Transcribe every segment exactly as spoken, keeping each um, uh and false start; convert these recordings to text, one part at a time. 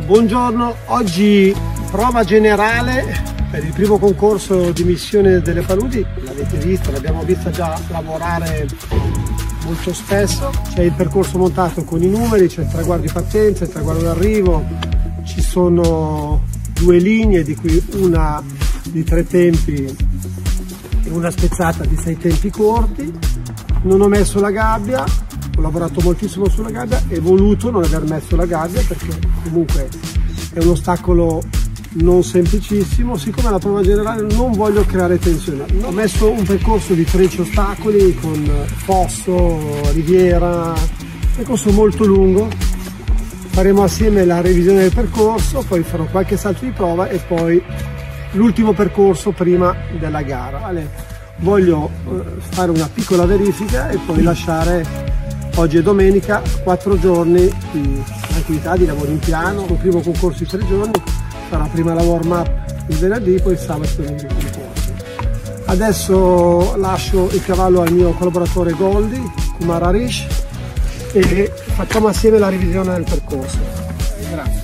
Buongiorno, oggi prova generale per il primo concorso di missione delle paludi. L'avete vista, l'abbiamo vista già lavorare molto spesso. C'è il percorso montato con i numeri, c'è il traguardo di partenza, il traguardo d'arrivo, ci sono due linee di cui una di tre tempi e una spezzata di sei tempi corti. Non ho messo la gabbia, ho lavorato moltissimo sulla gabbia e voluto non aver messo la gabbia perché comunque è un ostacolo non semplicissimo. Siccome la prova generale non voglio creare tensione, ho messo un percorso di tredici ostacoli con fosso, riviera, percorso molto lungo. Faremo assieme la revisione del percorso, poi farò qualche salto di prova e poi l'ultimo percorso prima della gara. Vale. Voglio fare una piccola verifica e poi lasciare, oggi è domenica, quattro giorni di tranquillità, di lavoro in piano. Il primo concorso di tre giorni, sarà prima la warm up il venerdì, poi il sabato il concorso. Adesso lascio il cavallo al mio collaboratore Goldi, Kumar Harish, e facciamo assieme la revisione del percorso. Grazie.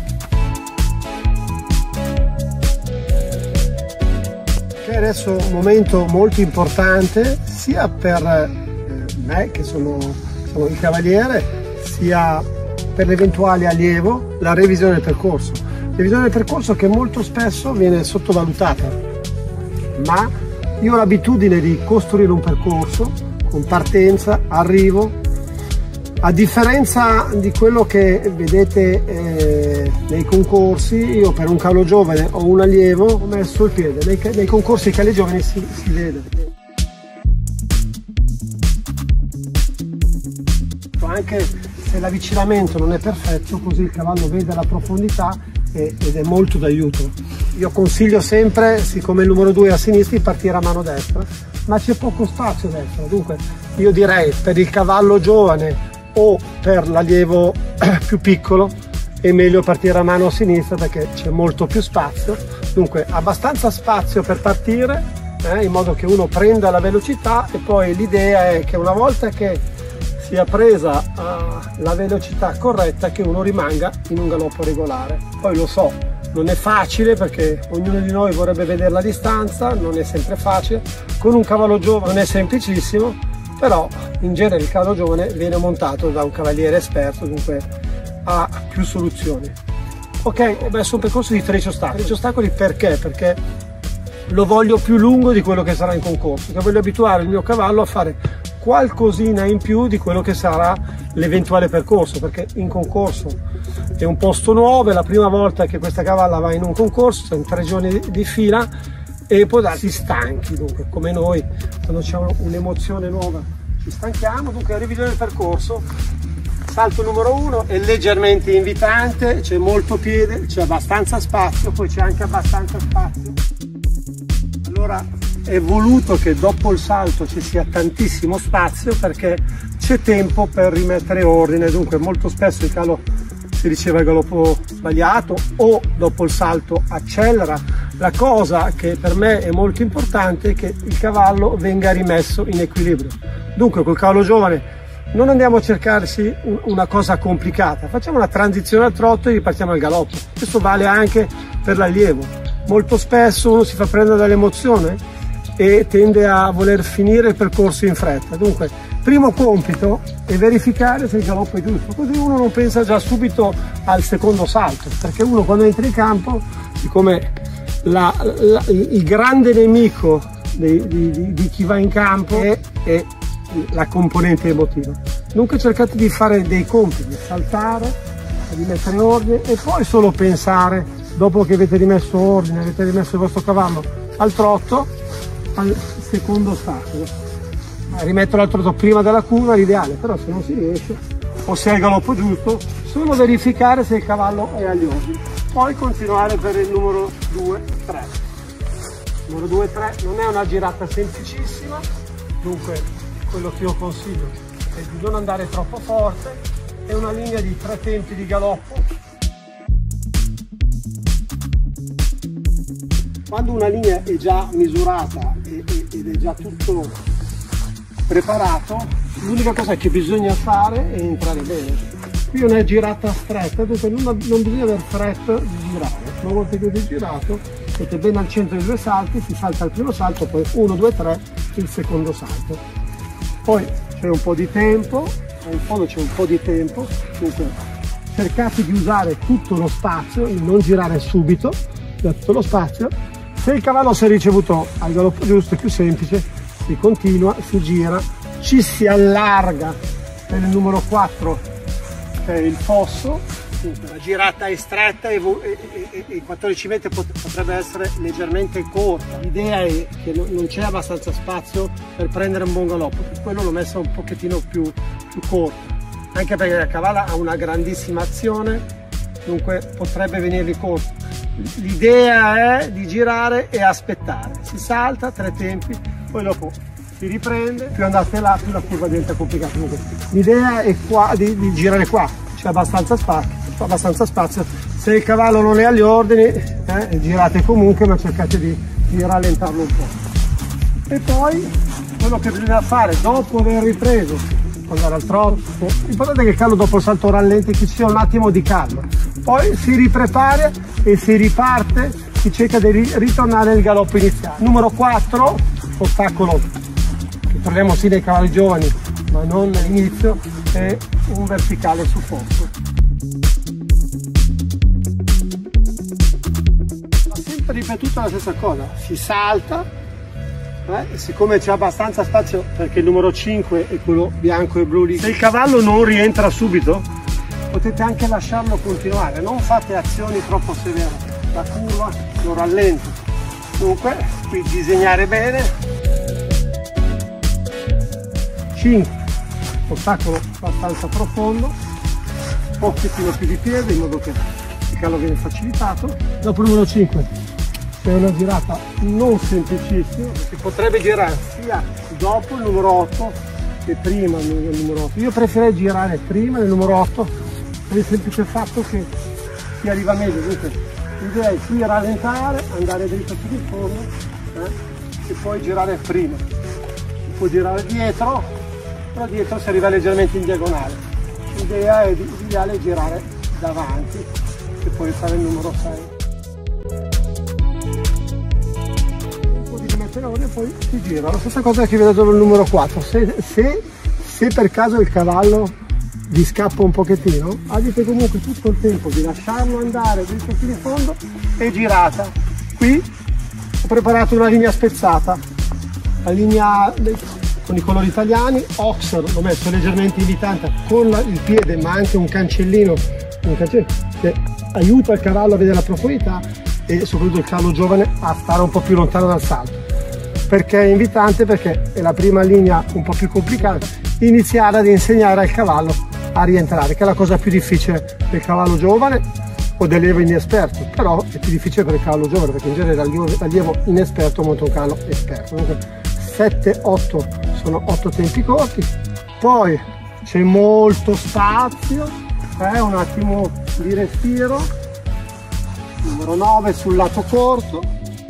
Adesso un momento molto importante sia per me che sono, sono il cavaliere, sia per l'eventuale allievo, la revisione del percorso. Revisione del percorso che molto spesso viene sottovalutata, ma io ho l'abitudine di costruire un percorso con partenza, arrivo. A differenza di quello che vedete eh, nei concorsi, io per un cavallo giovane o un allievo ho messo il piede. Nei, nei concorsi cavalli giovani si, si vede. Anche se l'avvicinamento non è perfetto, così il cavallo vede la profondità e, ed è molto d'aiuto. Io consiglio sempre, siccome il numero due è a sinistra, di partire a mano destra, ma c'è poco spazio a destra. Dunque io direi per il cavallo giovane o per l'allievo più piccolo è meglio partire a mano a sinistra perché c'è molto più spazio. Dunque abbastanza spazio per partire, eh, in modo che uno prenda la velocità, e poi l'idea è che una volta che sia presa uh, la velocità corretta, che uno rimanga in un galoppo regolare. Poi lo so, non è facile perché ognuno di noi vorrebbe vedere la distanza, non è sempre facile. Con un cavallo giovane non è semplicissimo, però in genere il cavallo giovane viene montato da un cavaliere esperto, dunque ha più soluzioni. Ok, ho messo un percorso di tredici ostacoli. tredici ostacoli perché? Perché lo voglio più lungo di quello che sarà in concorso, che voglio abituare il mio cavallo a fare qualcosina in più di quello che sarà l'eventuale percorso, perché in concorso è un posto nuovo, è la prima volta che questa cavalla va in un concorso, sono tre giorni di, di fila, e può darsi stanchi, dunque come noi quando c'è un'emozione nuova ci stanchiamo. Dunque la revisione del percorso, salto numero uno è leggermente invitante, c'è molto piede, c'è abbastanza spazio, poi c'è anche abbastanza spazio. Allora è voluto che dopo il salto ci sia tantissimo spazio perché c'è tempo per rimettere ordine. Dunque molto spesso il cavallo si riceve il galoppo sbagliato o dopo il salto accelera. La cosa che per me è molto importante è che il cavallo venga rimesso in equilibrio. Dunque col cavallo giovane non andiamo a cercarsi una cosa complicata, facciamo una transizione al trotto e ripartiamo al galoppo. Questo vale anche per l'allievo. Molto spesso uno si fa prendere dall'emozione e tende a voler finire il percorso in fretta. Dunque primo compito è verificare se il galoppo è giusto, così uno non pensa già subito al secondo salto, perché uno quando entra in campo, siccome la, la, il grande nemico di, di, di chi va in campo è, è la componente emotiva. Dunque cercate di fare dei compiti, saltare, rimettere in ordine e poi solo pensare, dopo che avete rimesso ordine, avete rimesso il vostro cavallo al trotto, al secondo ostacolo. Rimetterlo al trotto prima della curva è l'ideale, però se non si riesce o se è il galoppo giusto, solo verificare se il cavallo è agli ordini, poi continuare per il numero due tre. Il numero due tre non è una girata semplicissima, dunque quello che io consiglio è di non andare troppo forte, è una linea di tre tempi di galoppo. Quando una linea è già misurata ed è già tutto preparato, l'unica cosa che bisogna fare è entrare bene. qui è una girata stretta, dunque non, non bisogna aver fretta di girare. Una volta che avete girato, siete ben al centro dei due salti, si salta il primo salto, poi uno, due, tre, il secondo salto. Poi c'è un po' di tempo, in fondo c'è un po' di tempo, dunque cercate di usare tutto lo spazio, di non girare subito, tutto lo spazio. Se il cavallo si è ricevuto al galoppo giusto, è più semplice, si continua, si gira, ci si allarga per il numero quattro, che è il fosso, la girata è stretta e, e, e, e quattordici metri potrebbe essere leggermente corta. L'idea è che non c'è abbastanza spazio per prendere un buon galoppo, per quello l'ho messa un pochettino più, più corta, anche perché il cavallo ha una grandissima azione, dunque potrebbe venirgli corto. L'idea è di girare e aspettare, si salta tre tempi, poi dopo si riprende, più andate là più la curva diventa complicata. L'idea è qua di, di girare qua, c'è abbastanza spazio, abbastanza spazio. Se il cavallo non è agli ordini, eh, girate comunque, ma cercate di, di rallentarlo un po'. E poi quello che bisogna fare dopo aver ripreso, andare al trotto, l'importante è che il cavallo dopo il salto rallenti, che ci sia un attimo di calma, poi si riprepara e si riparte, si cerca di ritornare al galoppo iniziale. Numero quattro, ostacolo che troviamo sì nei cavalli giovani ma non all'inizio, è un verticale su fosso. Va sempre ripetuta la stessa cosa, si salta, eh, siccome c'è abbastanza spazio perché il numero cinque è quello bianco e blu lì, se il cavallo non rientra subito potete anche lasciarlo continuare, non fate azioni troppo severe, la curva lo rallenta. Dunque qui disegnare bene. cinque, ostacolo abbastanza profondo, un pochettino più di piede in modo che il cavallo viene facilitato. Dopo il numero cinque c'è una girata non semplicissima, si potrebbe girare sia dopo il numero otto che prima del numero otto. Io preferirei girare prima del numero otto per il semplice fatto che si arriva meglio. Dunque l'idea è qui rallentare, andare dritto fino in fondo, eh, e poi girare prima. Si può girare dietro, però dietro si arriva leggermente in diagonale. L'idea è di ideale girare davanti e poi fare il numero sei. Un po' di dimensione e poi si gira. La stessa cosa che vi ho dato il numero quattro. Se, se, se per caso il cavallo vi scappa un pochettino, avete comunque tutto il tempo di lasciarlo andare dritto fino in fondo e girata. Qui ho preparato una linea spezzata, la linea con i colori italiani. Oxer l'ho messo leggermente invitante con la, il piede, ma anche un cancellino, un cancellino che aiuta il cavallo a vedere la profondità e soprattutto il cavallo giovane a stare un po' più lontano dal salto. Perché è invitante? Perché è la prima linea un po' più complicata, iniziare ad insegnare al cavallo a rientrare, che è la cosa più difficile per il cavallo giovane o dell'allievo inesperto, però è più difficile per il cavallo giovane perché in genere l'allievo inesperto monta un cavallo esperto. Dunque sette otto sono otto tempi corti, poi c'è molto spazio, eh, un attimo di respiro. Numero nove sul lato corto,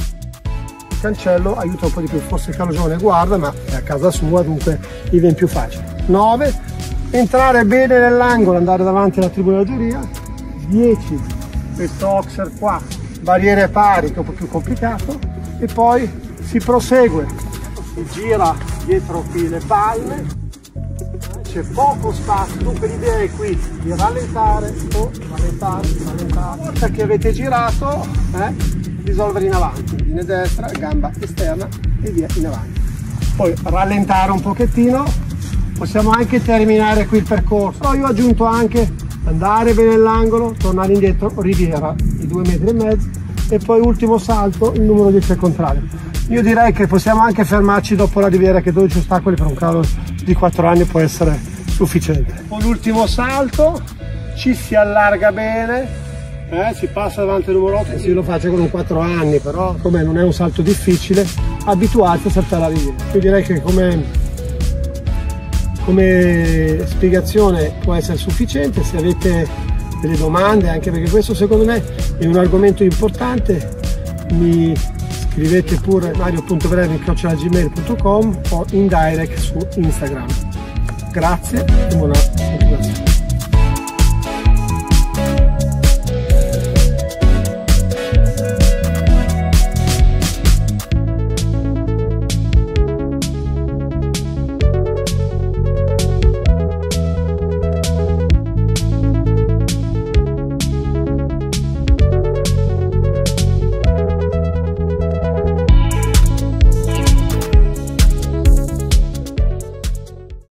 il cancello aiuta un po' di più, forse il cavallo giovane guarda ma è a casa sua, dunque gli viene più facile. nove, entrare bene nell'angolo, andare davanti alla tribuna della giuria. dieci, questo oxer qua, barriere pari che è un po' più complicato, e poi si prosegue, si gira dietro qui le palme, c'è poco spazio, dunque l'idea è qui di rallentare o rallentare, rallentare. Una volta che avete girato, eh, risolvere in avanti, linea destra, gamba esterna e via in avanti. Poi rallentare un pochettino, possiamo anche terminare qui il percorso. Poi io ho aggiunto anche andare bene nell'angolo, tornare indietro, riviera, i due metri e mezzo, e poi ultimo salto, il numero dieci al contrario. Io direi che possiamo anche fermarci dopo la riviera, che dodici ostacoli per un cavallo di quattro anni può essere sufficiente. Con l'ultimo salto ci si allarga bene, eh, si passa davanti al numero otto. Sì, lo faccio con un quattro anni, però come non è un salto difficile, abituati a saltare la riviera. Io direi che come Come spiegazione può essere sufficiente. Se avete delle domande, anche perché questo secondo me è un argomento importante, mi scrivete pure mario punto brevi chiocciola gmail punto com o in direct su Instagram. Grazie e buona continuazione.